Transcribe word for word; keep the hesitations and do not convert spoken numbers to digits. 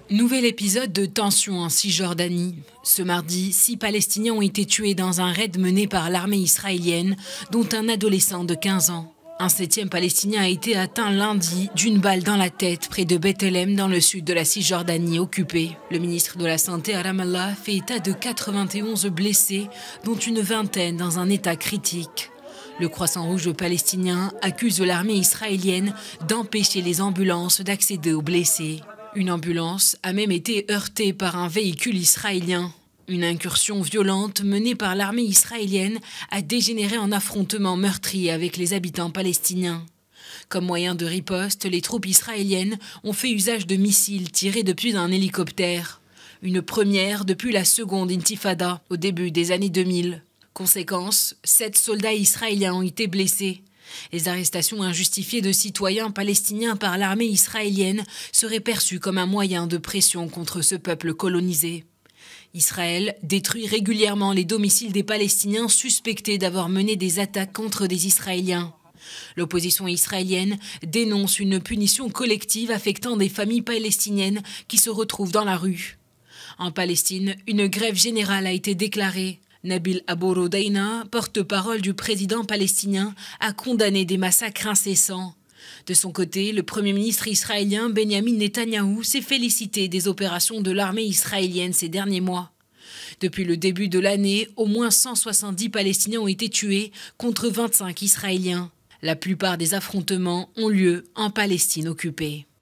Nouvel épisode de tension en Cisjordanie. Ce mardi, six Palestiniens ont été tués dans un raid mené par l'armée israélienne, dont un adolescent de quinze ans. Un septième Palestinien a été atteint lundi d'une balle dans la tête près de Bethléem dans le sud de la Cisjordanie occupée. Le ministre de la Santé à Ramallah fait état de quatre-vingt-onze blessés, dont une vingtaine dans un état critique. Le Croissant Rouge palestinien accuse l'armée israélienne d'empêcher les ambulances d'accéder aux blessés. Une ambulance a même été heurtée par un véhicule israélien. Une incursion violente menée par l'armée israélienne a dégénéré en affrontement meurtrier avec les habitants palestiniens. Comme moyen de riposte, les troupes israéliennes ont fait usage de missiles tirés depuis un hélicoptère. Une première depuis la seconde intifada au début des années deux mille. Conséquence, sept soldats israéliens ont été blessés. Les arrestations injustifiées de citoyens palestiniens par l'armée israélienne seraient perçues comme un moyen de pression contre ce peuple colonisé. Israël détruit régulièrement les domiciles des Palestiniens suspectés d'avoir mené des attaques contre des Israéliens. L'opposition israélienne dénonce une punition collective affectant des familles palestiniennes qui se retrouvent dans la rue. En Palestine, une grève générale a été déclarée. Nabil Abu Rodaina, porte-parole du président palestinien, a condamné des massacres incessants. De son côté, le premier ministre israélien Benjamin Netanyahou s'est félicité des opérations de l'armée israélienne ces derniers mois. Depuis le début de l'année, au moins cent soixante-dix Palestiniens ont été tués contre vingt-cinq Israéliens. La plupart des affrontements ont lieu en Palestine occupée.